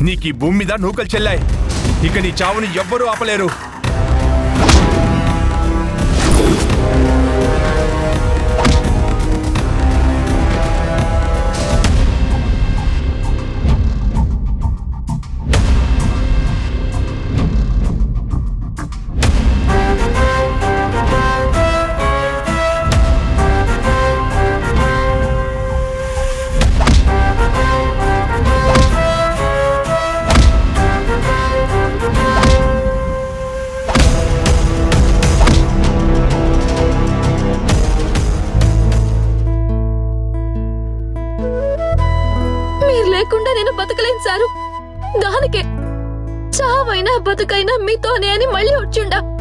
నీకు ఈ భూమి మీద నూకలు చెల్లాయి. ఇక నీ చావుని ఎవ్వరూ ఆపలేరు. లేకుండా నేను బతకలేను సారు. దానికే చావైనా బతుకైనా మీతోనే అని మళ్ళీ వచ్చిండా.